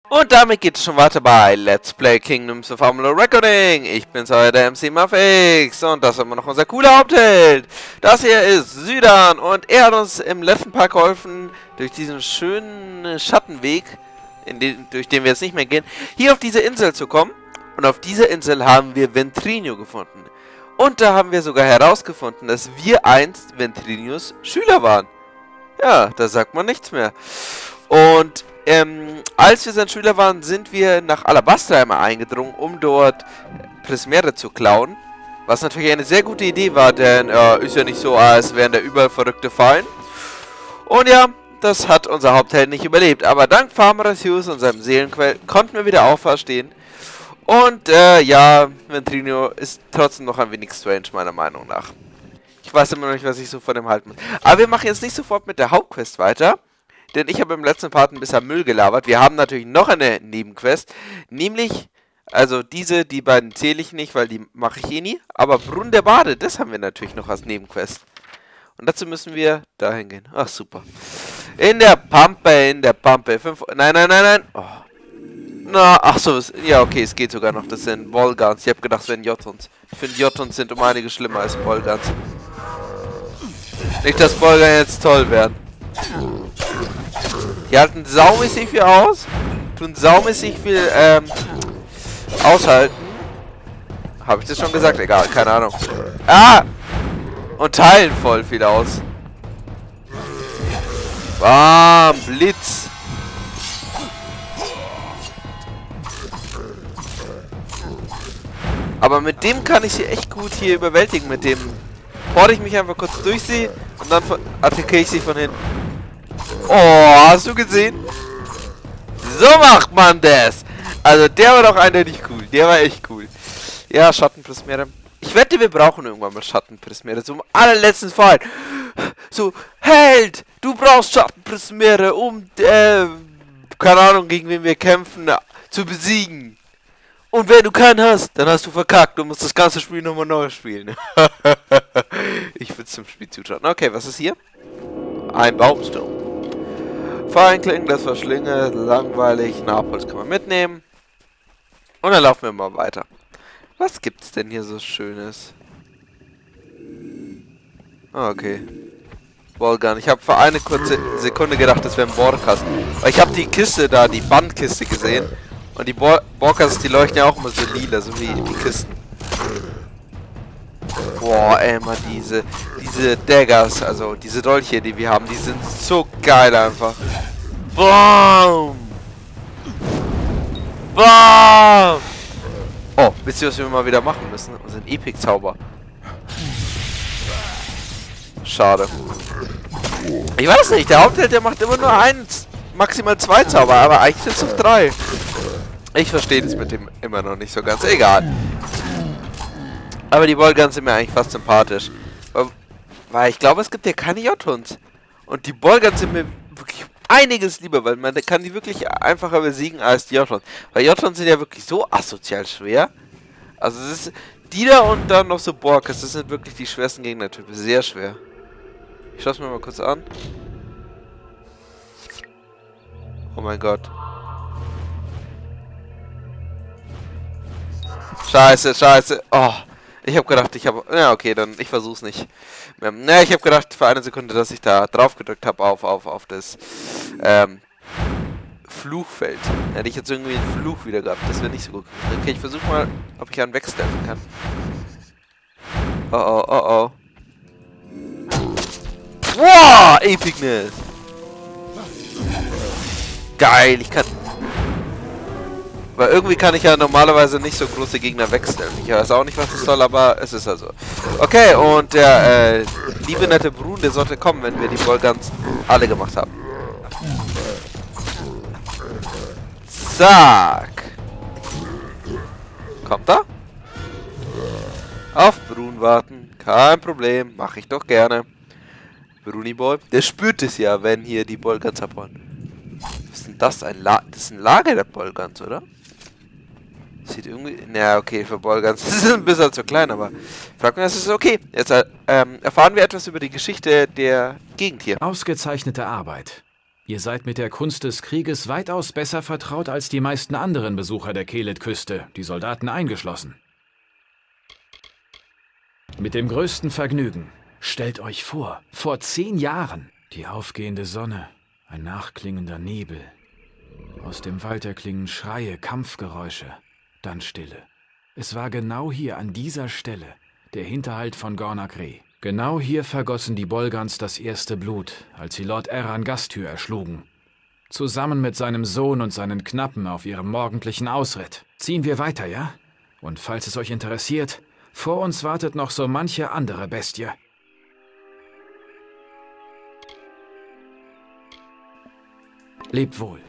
Und damit geht es schon weiter bei Let's Play Kingdoms of Amalur Reckoning. Ich bin's, euer der MC Mafix und das ist immer noch unser cooler Hauptheld. Das hier ist Sydan und er hat uns im letzten Part geholfen, durch diesen schönen Schattenweg, durch den wir jetzt nicht mehr gehen, hier auf diese Insel zu kommen. Und auf dieser Insel haben wir Ventrino gefunden. Und da haben wir sogar herausgefunden, dass wir einst Ventrinios Schüler waren. Ja, da sagt man nichts mehr. Und als wir sein Schüler waren, sind wir nach Alabastra einmal eingedrungen, um dort Prismere zu klauen. Was natürlich eine sehr gute Idee war, denn ist ja nicht so, als wären da überall verrückte Fallen. Und ja, das hat unser Hauptheld nicht überlebt. Aber dank Farmer's Hughes und seinem Seelenquell konnten wir wieder auferstehen. Und ja, Ventrino ist trotzdem noch ein wenig strange, meiner Meinung nach. Ich weiß immer noch nicht, was ich so von dem halten muss. Aber wir machen jetzt nicht sofort mit der Hauptquest weiter. Denn ich habe im letzten Part ein bisschen Müll gelabert. Wir haben natürlich noch eine Nebenquest. Nämlich, also die beiden zähle ich nicht, weil die mache ich eh nie. Aber Brunnen der Bade, das haben wir natürlich noch als Nebenquest. Und dazu müssen wir dahin gehen. Ach, super. In der Pampe. Nein. Oh. Na, ach so, ja okay, es geht sogar noch. Das sind Volgans. Ich habe gedacht, es wären Jotuns. Ich finde, Jotuns sind um einiges schlimmer als Volgans. Nicht, dass Volgans jetzt toll werden. Die halten saumäßig viel aus. Tun saumäßig viel, aushalten. Habe ich das schon gesagt? Egal, keine Ahnung. Ah! Und teilen voll viel aus. Bam! Blitz! Aber mit dem kann ich sie echt gut hier überwältigen. Mit dem porte ich mich einfach kurz durch sie und dann attackiere ich sie von hinten. Oh, hast du gesehen? So macht man das. Also der war doch eindeutig cool. Der war echt cool. Ja, Schattenprismere. Ich wette, wir brauchen irgendwann mal Schattenprismere. So im allerletzten Fall. So, Held, du brauchst Schattenprismere, um, keine Ahnung, gegen wen wir kämpfen, zu besiegen. Und wenn du keinen hast, dann hast du verkackt. Du musst das ganze Spiel nochmal neu spielen. Ich würde zum Spiel zuschauen. Okay, was ist hier? Ein Baumsturm. Feinklingen, das Verschlinge, langweilig. Naples kann man mitnehmen. Und dann laufen wir mal weiter. Was gibt's denn hier so Schönes? Okay. Volgan. Ich habe für eine kurze Sekunde gedacht, das wäre ein Borkas. Weil ich habe die Kiste da, die Bandkiste gesehen. Und die Borkas, die leuchten ja auch immer so lila, so wie die Kisten. Boah, ey, mal diese Daggers, also diese Dolche, die wir haben, die sind so geil einfach. Boom! Boom! Oh, wisst ihr, was wir mal wieder machen müssen? Unseren Epic-Zauber. Schade. Ich weiß nicht, der Hauptheld, der macht immer nur eins, maximal 2 Zauber, aber eigentlich sind es noch 3. Ich verstehe das mit dem immer noch nicht so ganz. Egal. Aber die Volgans sind mir eigentlich fast sympathisch. Weil ich glaube, es gibt ja keine Jotuns. Und die Volgans sind mir wirklich einiges lieber, weil man kann die wirklich einfacher besiegen als die Jotuns. Weil Jotuns sind ja wirklich so asozial schwer. Also es ist die da und dann noch so Borkas. Das sind wirklich die schwersten Gegnertypen. Sehr schwer. Ich schaue es mir mal kurz an. Oh mein Gott. Scheiße. Oh, ich habe gedacht, ja, okay, dann ich versuch's nicht. Ne, ich habe gedacht für eine Sekunde, dass ich da drauf gedrückt habe auf das Fluchfeld. Hätte ich jetzt irgendwie einen Fluch wieder gehabt. Das wäre nicht so gut. Okay, ich versuche mal, ob ich einen wegsteppen kann. Oh. Wow, Epicness. Geil, ich kann... Weil irgendwie kann ich ja normalerweise nicht so große Gegner wegstellen. Ich weiß auch nicht, was das soll, aber es ist also. Okay, und der liebe nette Brunnen, der sollte kommen, wenn wir die Volgans alle gemacht haben. Zack. Kommt er? Auf Brunnen warten. Kein Problem. Mache ich doch gerne. Bruniboy. Der spürt es ja, wenn hier die Volgans abhauen. Was ist denn das? Das ist ein Lager der Volgans, oder? Sieht irgendwie... Na, okay, für Volgans. Das ist ein bisschen zu klein, aber... Frag mich, das ist okay. Jetzt erfahren wir etwas über die Geschichte der Gegend hier. Ausgezeichnete Arbeit. Ihr seid mit der Kunst des Krieges weitaus besser vertraut als die meisten anderen Besucher der Keled-Küste, die Soldaten eingeschlossen. Mit dem größten Vergnügen. Stellt euch vor 10 Jahren. Die aufgehende Sonne, ein nachklingender Nebel. Aus dem Wald erklingen Schreie, Kampfgeräusche, dann Stille. Es war genau hier an dieser Stelle, der Hinterhalt von Gornakre. Genau hier vergossen die Bolgans das erste Blut, als sie Lord Erran Gasthyr erschlugen. Zusammen mit seinem Sohn und seinen Knappen auf ihrem morgendlichen Ausritt. Ziehen wir weiter, ja? Und falls es euch interessiert, vor uns wartet noch so manche andere Bestie. Lebt wohl.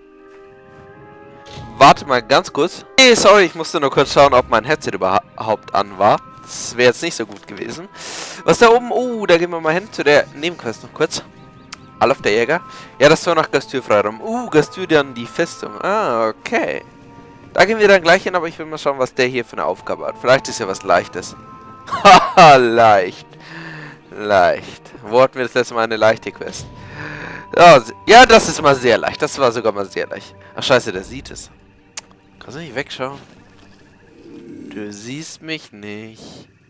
Warte mal ganz kurz. Hey, sorry, ich musste nur kurz schauen, ob mein Headset überhaupt an war. Das wäre jetzt nicht so gut gewesen. Was da oben? Oh, da gehen wir mal hin zu der Nebenquest noch kurz. Allof der Jäger. Ja, das Tor nach Gasthyr freiräumen. Gasthyr dann die Festung. Ah, okay. Da gehen wir dann gleich hin, aber ich will mal schauen, was der hier für eine Aufgabe hat. Vielleicht ist ja was Leichtes. Haha, leicht. Leicht. Wo hatten wir das letzte Mal eine leichte Quest? Oh, ja, das ist mal sehr leicht. Das war sogar mal sehr leicht. Ach, scheiße, der sieht es. Kannst du nicht wegschauen? Du siehst mich nicht.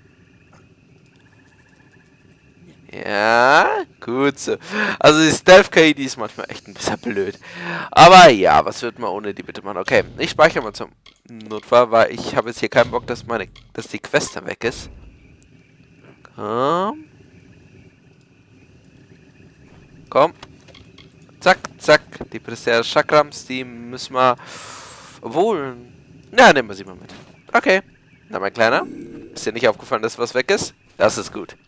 Ja, gut so. Also die Stealth-KI, die ist manchmal echt ein bisschen blöd. Aber ja, was wird man ohne die bitte machen? Okay, ich speichere mal zum Notfall, weil ich habe jetzt hier keinen Bock, dass die Quest dann weg ist. Komm. Komm. Zack, zack. Die Prester Chakrams, die müssen wir... Obwohl... Ja, nehmen wir sie mal mit. Okay. Na, mein Kleiner. Ist dir nicht aufgefallen, dass was weg ist? Das ist gut.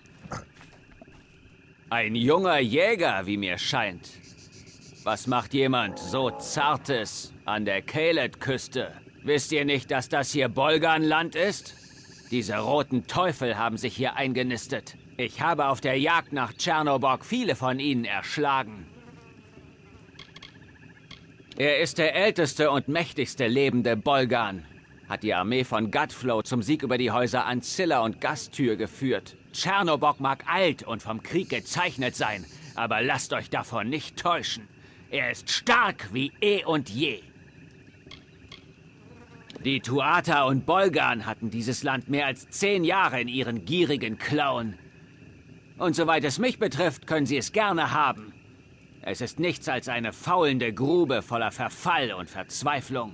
Ein junger Jäger, wie mir scheint. Was macht jemand so Zartes an der Keled-Küste? Wisst ihr nicht, dass das hier Bolganland ist? Diese roten Teufel haben sich hier eingenistet. Ich habe auf der Jagd nach Tschernobog viele von ihnen erschlagen. Er ist der älteste und mächtigste lebende Bolgan. Hat die Armee von Gutflow zum Sieg über die Häuser Ancilla und Gasthyr geführt. Tschernobog mag alt und vom Krieg gezeichnet sein, aber lasst euch davon nicht täuschen. Er ist stark wie eh und je. Die Tuatha und Bolgan hatten dieses Land mehr als 10 Jahre in ihren gierigen Klauen. Und soweit es mich betrifft, können sie es gerne haben. Es ist nichts als eine faulende Grube voller Verfall und Verzweiflung.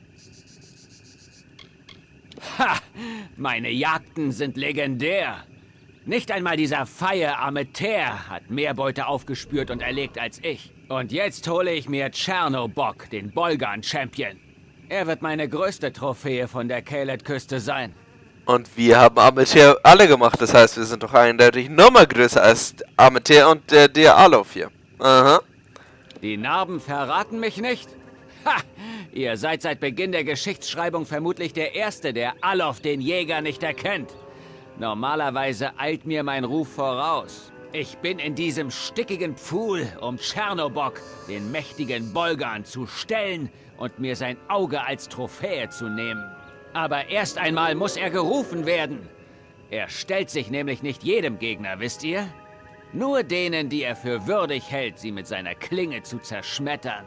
Ha! Meine Jagden sind legendär. Nicht einmal dieser Faye Ameter hat mehr Beute aufgespürt und erlegt als ich. Und jetzt hole ich mir Tschernobog, den Bolgan-Champion. Er wird meine größte Trophäe von der Keled-Küste sein. Und wir haben Ameter alle gemacht. Das heißt, wir sind doch eindeutig nochmal größer als Ameter und der Allof hier. Aha. Die Narben verraten mich nicht? Ha! Ihr seid seit Beginn der Geschichtsschreibung vermutlich der Erste, der Allof, den Jäger, nicht erkennt. Normalerweise eilt mir mein Ruf voraus. Ich bin in diesem stickigen Pfuhl, um Tschernobog, den mächtigen Bolgan, zu stellen und mir sein Auge als Trophäe zu nehmen. Aber erst einmal muss er gerufen werden. Er stellt sich nämlich nicht jedem Gegner, wisst ihr? Nur denen, die er für würdig hält, sie mit seiner Klinge zu zerschmettern.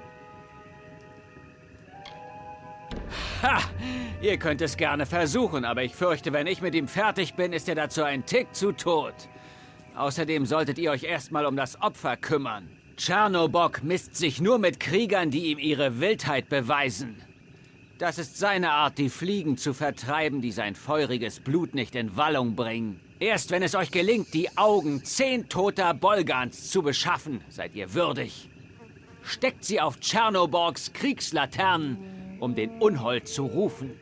Ha! Ihr könnt es gerne versuchen, aber ich fürchte, wenn ich mit ihm fertig bin, ist er dazu ein Tick zu tot. Außerdem solltet ihr euch erstmal um das Opfer kümmern. Tschernobog misst sich nur mit Kriegern, die ihm ihre Wildheit beweisen. Das ist seine Art, die Fliegen zu vertreiben, die sein feuriges Blut nicht in Wallung bringen. Erst wenn es euch gelingt, die Augen 10 toter Bolgans zu beschaffen, seid ihr würdig. Steckt sie auf Tschernobogs Kriegslaternen, um den Unhold zu rufen.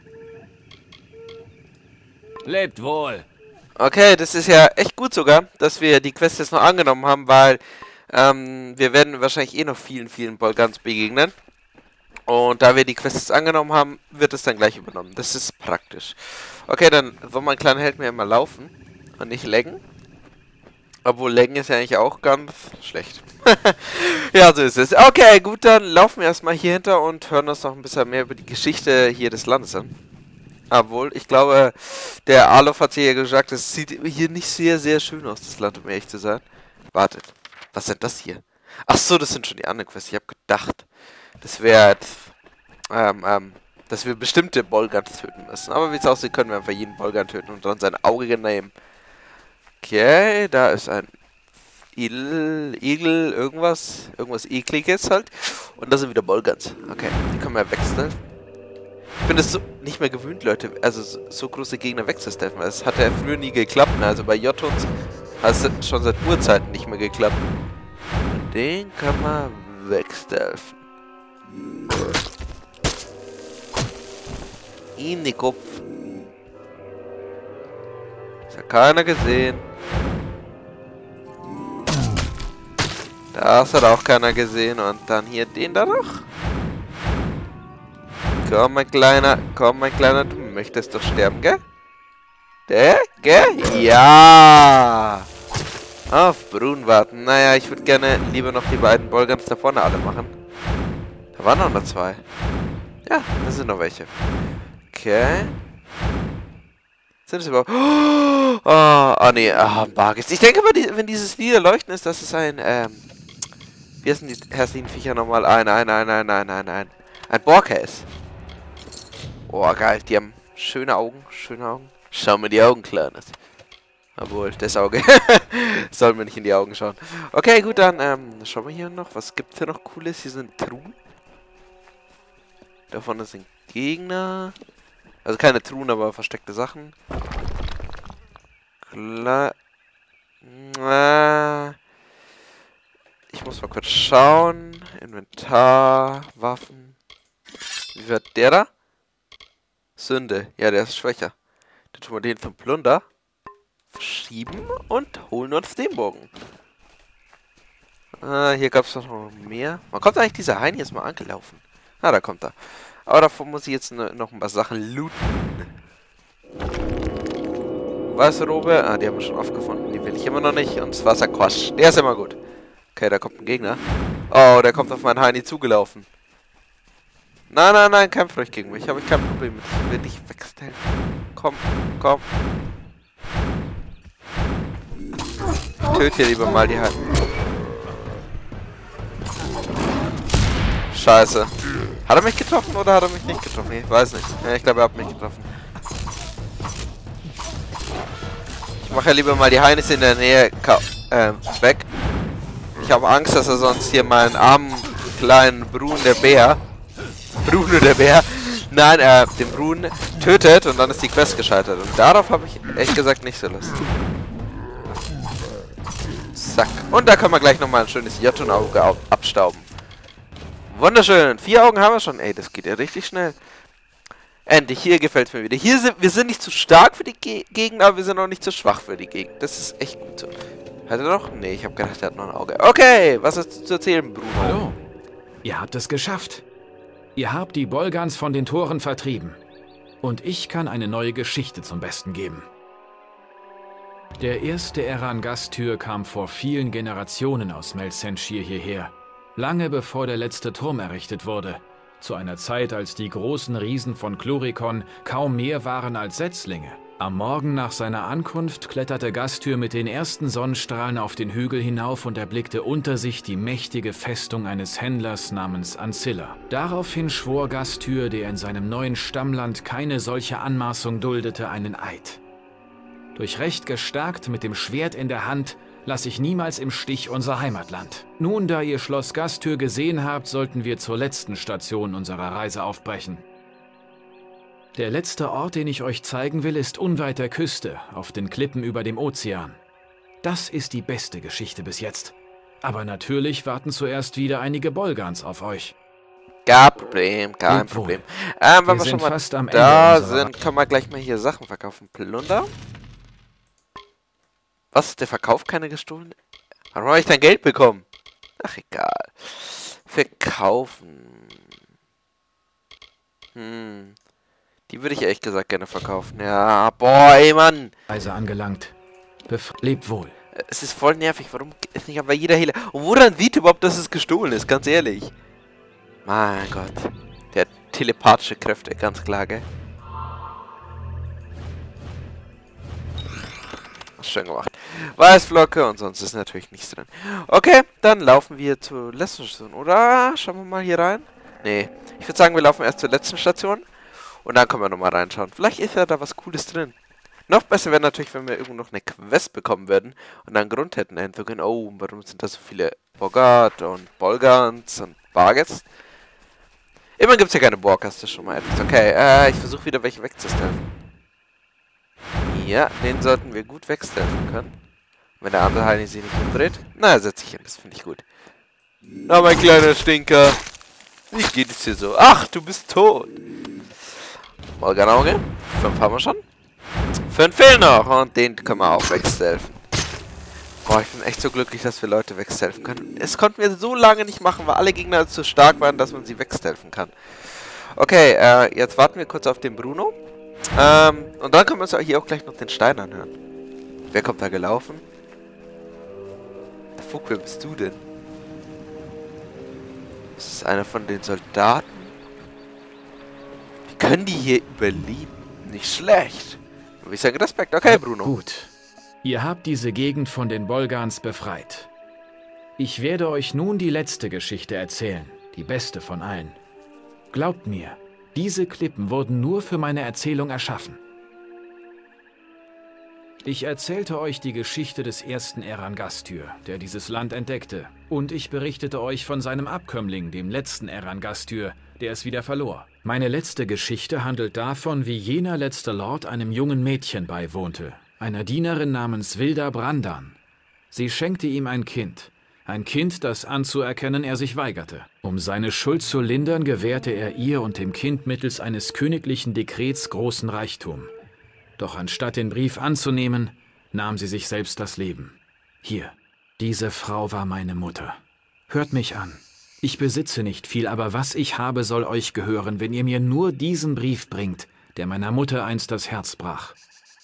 Lebt wohl. Okay, das ist ja echt gut sogar, dass wir die Quest jetzt noch angenommen haben, weil wir werden wahrscheinlich eh noch vielen Bolgans begegnen. Und da wir die Quest jetzt angenommen haben, wird es dann gleich übernommen. Das ist praktisch. Okay, dann soll mein kleiner Held mir immer laufen und nicht laggen. Obwohl laggen ist ja eigentlich auch ganz schlecht. Ja, so ist es. Okay, gut, dann laufen wir erstmal hier hinter und hören uns noch ein bisschen mehr über die Geschichte hier des Landes an. Obwohl, ich glaube, der Allof hat hier gesagt, es sieht hier nicht sehr schön aus, das Land, um ehrlich zu sein. Wartet, was ist denn das hier? Ach so, das sind schon die anderen Quests. Ich habe gedacht, das wäre, dass wir bestimmte Bolgans töten müssen. Aber wie es aussieht, können wir einfach jeden Bolgan töten und dann sein Auge nehmen. Okay, da ist ein Igel, irgendwas Ekliges halt. Und da sind wieder Bolgans. Okay, die können wir wechseln. Ich bin es so nicht mehr gewöhnt, Leute, also so große Gegner wegzusteffen. Das hat ja früher nie geklappt, ne? Also bei J-Tons hat es schon seit Urzeiten nicht mehr geklappt. Und den kann man wegsteffen. In die Kopf. Das hat keiner gesehen. Das hat auch keiner gesehen. Und dann hier den da noch. Komm, mein Kleiner, du möchtest doch sterben, gell? Gell? Ja! Auf Brun warten. Naja, ich würde gerne lieber noch die beiden Bolgans da vorne alle machen. Da waren noch 2. Ja, das sind noch welche. Okay. Sind es überhaupt... Oh, nee, Bargis. Ich denke mal, wenn dieses Lila Leuchten ist, das ist ein, wie heißen die hässlichen Viecher nochmal? Ein Borkäs. Oh, geil, die haben schöne Augen. Schau mir die Augen, Kleines. Obwohl, das Auge soll mir nicht in die Augen schauen. Okay, gut, dann schauen wir hier noch. Was gibt's hier noch Cooles? Hier sind Truhen. Da vorne sind Gegner. Also keine Truhen, aber versteckte Sachen. Ich muss mal kurz schauen. Inventar, Waffen. Wie wird der da? Sünde. Ja, der ist schwächer. Dann tun wir den vom Plunder. Verschieben und holen uns den Bogen. Hier gab es noch mehr. Wann kommt eigentlich dieser Hein jetzt mal angelaufen? Ah, da kommt er. Aber davor muss ich jetzt noch ein paar Sachen looten. Weiße Robe. Ah, die haben wir schon aufgefunden. Die will ich immer noch nicht. Und das Wasserquasch. Der ist immer gut. Okay, da kommt ein Gegner. Oh, der kommt auf meinen Heini zugelaufen. Nein, kämpft ruhig gegen mich. Habe ich kein Problem mit. Ich will dich wegstellen. Komm. Töte hier lieber mal die Hand. Scheiße. Hat er mich getroffen oder hat er mich nicht getroffen? Ich weiß nicht. Ja, ich glaube, er hat mich getroffen. Ich mache ja lieber mal die Heinis in der Nähe weg. Ich habe Angst, dass er sonst hier meinen armen kleinen Bruno der Bär, nein, den Bruno tötet und dann ist die Quest gescheitert. Und darauf habe ich ehrlich gesagt nicht so Lust. Zack. Und da können wir gleich nochmal ein schönes J-Auge abstauben. Wunderschön. 4 Augen haben wir schon. Ey, das geht ja richtig schnell. Endlich, hier gefällt es mir wieder. Wir sind nicht zu stark für die Gegend, aber wir sind auch nicht zu schwach für die Gegend. Das ist echt gut so. Hat er noch? Nee, ich habe gedacht, er hat noch ein Auge. Okay, was ist zu erzählen, Bruno? Hallo. Ihr habt es geschafft. Ihr habt die Bolgans von den Toren vertrieben. Und ich kann eine neue Geschichte zum Besten geben. Der erste Eran-Gastür kam vor vielen Generationen aus Melzenschir hierher. Lange bevor der letzte Turm errichtet wurde. Zu einer Zeit, als die großen Riesen von Chlorikon kaum mehr waren als Setzlinge. Am Morgen nach seiner Ankunft kletterte Gastür mit den ersten Sonnenstrahlen auf den Hügel hinauf und erblickte unter sich die mächtige Festung eines Händlers namens Ancilla. Daraufhin schwor Gastür, der in seinem neuen Stammland keine solche Anmaßung duldete, einen Eid. Durch Recht gestärkt mit dem Schwert in der Hand, lasse ich niemals im Stich unser Heimatland. Nun, da ihr Schloss Gastür gesehen habt, sollten wir zur letzten Station unserer Reise aufbrechen. Der letzte Ort, den ich euch zeigen will, ist unweit der Küste, auf den Klippen über dem Ozean. Das ist die beste Geschichte bis jetzt. Aber natürlich warten zuerst wieder einige Bolgans auf euch. Kein Problem. Wenn wir schon mal fast am da Ende sind, können wir gleich mal hier Sachen verkaufen. Plunder? Was? Der verkauft keine gestohlene? Warum habe ich dein Geld bekommen? Ach, egal. Verkaufen. Die würde ich ehrlich gesagt gerne verkaufen. Ja, boah, ey, Mann. Reise angelangt. Lebt wohl. Es ist voll nervig. Warum ist nicht bei jeder Hehler? Und woran sieht überhaupt, dass es gestohlen ist? Ganz ehrlich. Mein Gott. Der hat telepathische Kräfte, ganz klar, gell? Schön gemacht. Weißflocke und sonst ist natürlich nichts drin. Okay, dann laufen wir zur letzten Station, oder? Schauen wir mal hier rein. Nee, ich würde sagen, wir laufen erst zur letzten Station. Und dann können wir nochmal reinschauen. Vielleicht ist ja da was Cooles drin. Noch besser wäre natürlich, wenn wir irgendwo noch eine Quest bekommen würden. Und dann einen Grund hätten dahinter können. Oh, warum sind da so viele Bogart und Bolgans und Bargets? Immerhin gibt es ja keine Borgas, das ist schon mal etwas. Okay, ich versuche wieder welche wegzusteffen. Ja, den sollten wir gut wegsteffen können. Wenn der andere Heini sich nicht umdreht. Na, setze ich hin, das finde ich gut. Na, mein kleiner Stinker. Wie geht es dir so? Ach, du bist tot. Morganauge. 5 haben wir schon. 5 fehlen noch. Und den können wir auch wegsteffen. Boah, ich bin echt so glücklich, dass wir Leute wegsteffen können. Es konnten wir so lange nicht machen, weil alle Gegner zu stark waren, dass man sie wegsteffen kann. Okay, jetzt warten wir kurz auf den Bruno. Und dann können wir uns hier auch gleich noch den Stein anhören. Wer kommt da gelaufen? Fuck, wer bist du denn? Das ist einer von den Soldaten. Wie können die hier überleben? Nicht schlecht. Würde ich sagen, Respekt. Okay, Bruno. Gut. Ihr habt diese Gegend von den Bolgans befreit. Ich werde euch nun die letzte Geschichte erzählen. Die beste von allen. Glaubt mir. Diese Klippen wurden nur für meine Erzählung erschaffen. Ich erzählte euch die Geschichte des ersten Erangastyr, der dieses Land entdeckte. Und ich berichtete euch von seinem Abkömmling, dem letzten Erangastyr, der es wieder verlor. Meine letzte Geschichte handelt davon, wie jener letzte Lord einem jungen Mädchen beiwohnte, einer Dienerin namens Wilda Brandan. Sie schenkte ihm ein Kind, das anzuerkennen er sich weigerte. Um seine Schuld zu lindern, gewährte er ihr und dem Kind mittels eines königlichen Dekrets großen Reichtum. Doch anstatt den Brief anzunehmen, nahm sie sich selbst das Leben. Hier, diese Frau war meine Mutter. Hört mich an. Ich besitze nicht viel, aber was ich habe, soll euch gehören, wenn ihr mir nur diesen Brief bringt, der meiner Mutter einst das Herz brach.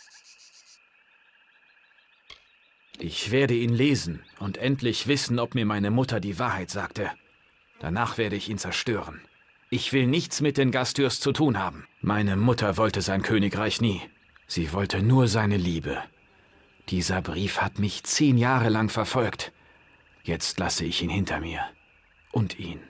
Ich werde ihn lesen und endlich wissen, ob mir meine Mutter die Wahrheit sagte. Danach werde ich ihn zerstören. Ich will nichts mit den Gastyrs zu tun haben. Meine Mutter wollte sein Königreich nie. Sie wollte nur seine Liebe. Dieser Brief hat mich 10 Jahre lang verfolgt. Jetzt lasse ich ihn hinter mir. Und ihn.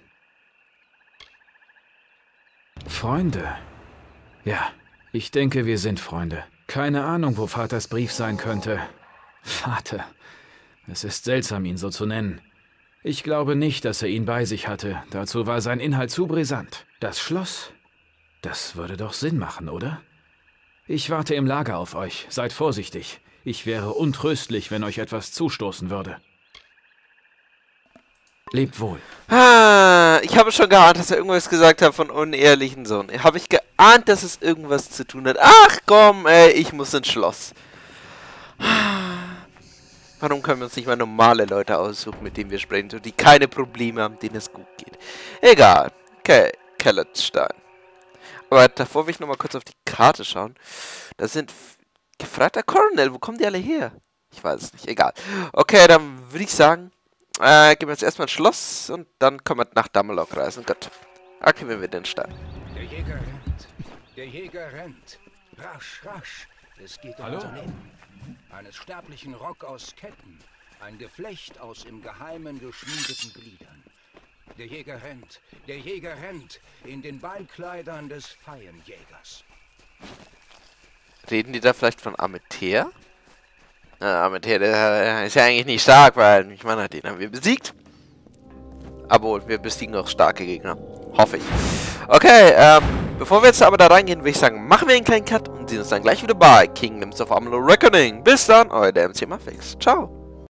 Freunde. Ja, ich denke, wir sind Freunde. Keine Ahnung, wo Vaters Brief sein könnte. Vater. Es ist seltsam, ihn so zu nennen. Ich glaube nicht, dass er ihn bei sich hatte. Dazu war sein Inhalt zu brisant. Das Schloss? Das würde doch Sinn machen, oder? Ich warte im Lager auf euch. Seid vorsichtig. Ich wäre untröstlich, wenn euch etwas zustoßen würde. Lebt wohl. Ah, ich habe schon geahnt, dass er irgendwas gesagt hat von unehrlichen Sohn. Habe ich geahnt, dass es irgendwas zu tun hat. Ach komm, ey, ich muss ins Schloss. Warum können wir uns nicht mal normale Leute aussuchen, mit denen wir sprechen, so die keine Probleme haben, denen es gut geht? Egal. Okay, Kellerstein. Aber davor will ich nochmal kurz auf die Karte schauen. Da sind gefreiter Colonel. Wo kommen die alle her? Ich weiß es nicht. Egal. Okay, dann würde ich sagen, gehen wir jetzt erstmal ins Schloss und dann können wir nach Damalok reisen. Gut. Aktivieren wir den Stein. Der Jäger rennt. Der Jäger rennt. Rasch, rasch. Es geht um unser Leben. Eines sterblichen Rock aus Ketten. Ein Geflecht aus im Geheimen geschmiedeten Gliedern. Der Jäger rennt. Der Jäger rennt. In den Beinkleidern des Feienjägers. Reden die da vielleicht von Ameter? Ameter, der ist ja eigentlich nicht stark, weil ich meine, den haben wir besiegt. Aber wir besiegen auch starke Gegner. Hoffe ich. Okay, bevor wir jetzt aber da reingehen, würde ich sagen, machen wir einen kleinen Cut und sehen uns dann gleich wieder bei Kingdoms of Amalur Reckoning. Bis dann, euer MC Muffix. Ciao.